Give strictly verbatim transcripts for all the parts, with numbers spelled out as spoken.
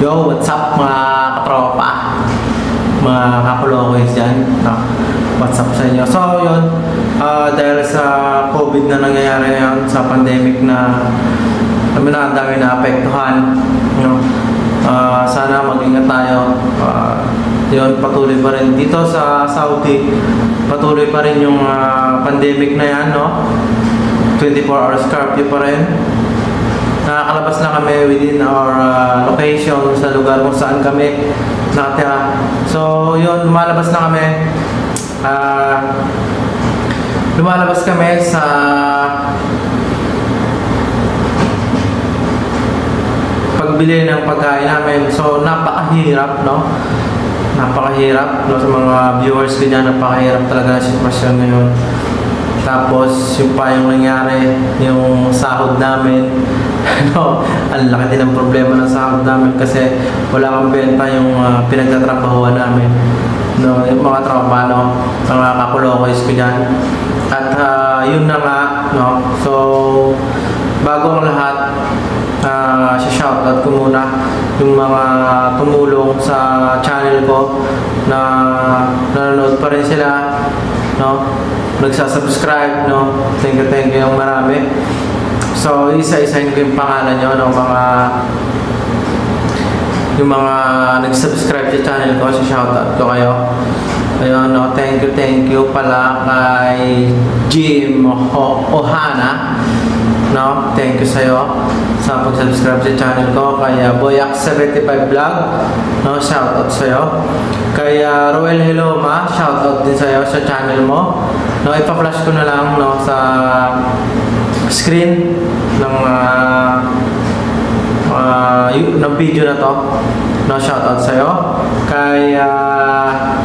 Yo, what's up mga katropa? Mga kakulokoys dyan. No? What's up sa inyo? So, yun. Uh, dahil sa COVID na nangyayari ngayon, sa pandemic na kami na ang dami na apektuhan. No? Uh, sana mag-ingat tayo. Uh, yun, patuloy pa rin. Dito sa Saudi, patuloy pa rin yung uh, pandemic na yan. No? twenty-four hours curfew pa rin. Nakakalabas na kami within our uh, location sa lugar kung saan kami nakatira. So, yun, lumalabas na kami. Uh, lumalabas kami sa pagbili ng pagkain namin. So, napakahirap, no? Napakahirap, no? Sa mga viewers ko dyan, napakahirap talaga na sitwasyon ngayon. Tapos, yung pa yung nangyari, yung sahod namin, ano, ang laki din ang problema ng sahod namin kasi wala kang benta yung uh, pinagtatrabahuan namin. No, yung mga tropa, no, mga kakulokoys ko dyan. At uh, yun na nga, no, so, bago ang lahat, uh, shoutout ko muna yung mga tumulong sa channel ko na nanonood pa rin sila, no, nagsasubscribe, no, thank you, thank you yung marami. So, isa-isahin ko yung pangalan nyo ng mga yung mga nag-subscribe sa channel ko, so shoutout ko kayo. Ayun, no, thank you, thank you pala kay Jim Ohana, no, thank you sa'yo sa pag-subscribe sa channel ko. Kay Boyak seventy-five Vlog, no, shoutout sa'yo. Kay uh, Roel Heloma, shoutout din sa'yo sa channel mo. No, ipa-flash ko na lang, no, sa screen ng uh, uh, ng video na to, no, shoutout sa'yo. Kay uh,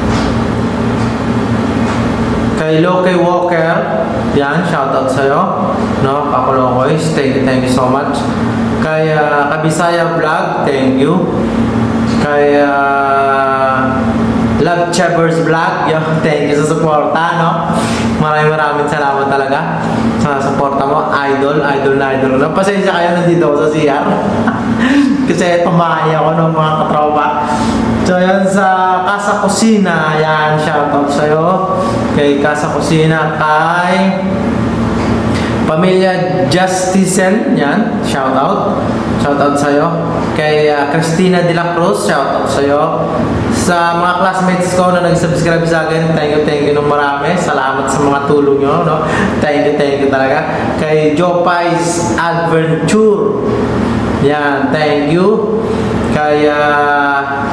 kay Loki Walker, yan, shoutout sa'yo, no, kakulokoys, thank you, thank you so much. Kay uh, Kabisaya Vlog, thank you. Kay uh, Love Chavers Vlog, yan, thank you sa suporta, no. Maraming maraming salamat talaga sa suporta mo, idol, idol na idol na. Pasensya kayo, nandito ako sa C R kasi tumahay ako ng mga katropa. So yan, sa Casa Kusina, yan, shoutout sa'yo. Kay Casa Kusina, kay Pamilya Justicen, yan, shoutout. Shoutout sa'yo. Kay uh, Christina De La Cruz, shoutout sa'yo. Sa mga classmates ko na nag-subscribe sa akin, thank you, thank you ng marami. Salamat sa mga tulong nyo, no? Thank you, thank you talaga. Kay Jopai's Adventure, yan, thank you. Kay uh,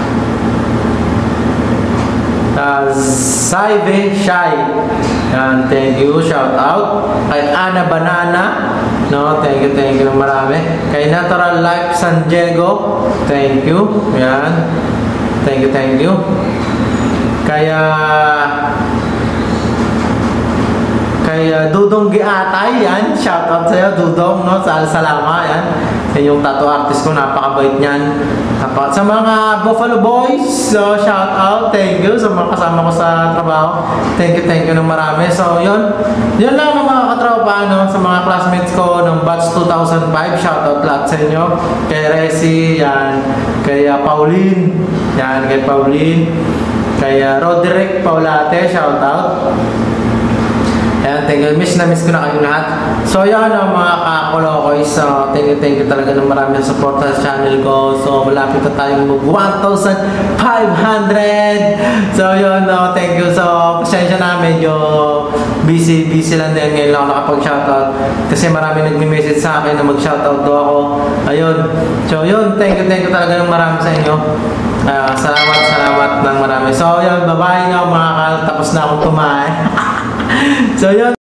uh, Saive Shai, yan, thank you, shout out. Kay Ana Banana, no, thank you, thank you ng marami. Kay Natural Life San Diego, thank you, yan, thank you, thank you. Kaya kaya Dudong Giatay, yan, shout out sa'yo, Dudong, no, sa Salama, yan. Yan yung tattoo artist ko, napakabait niyan. Sa mga Buffalo Boys, so shout out, thank you sa mga kasama ko sa trabaho. Thank you, thank you ng marami. So, yun, yun lang ng mga katropa, no, sa mga classmates ko ng batch two thousand five, shout out lahat sa inyo. Kay Resi, yan, kay uh, Pauline, yan, kay Pauline, kay uh, Roderick Paulate, shout out. Ayan, thank you. Miss na miss ko na kayo lahat. So, yan ang mga kakulokoys. So, thank you, thank you talaga ng marami sa support sa channel ko. So, malapit na tayong mag one thousand five hundred. So, yun, no, thank you. So, pasensya na, medyo busy, busy lang din. Ngayon lang ako nakapag-shoutout. Kasi marami nagme-message sa akin na mag-shoutout do ako. Ayun. So, yun, thank you, thank you talaga ng marami sa inyo. Uh, salamat, salamat ng marami. So, yun, bye-bye na mga kal. Tapos na akong tumahay. So, yun.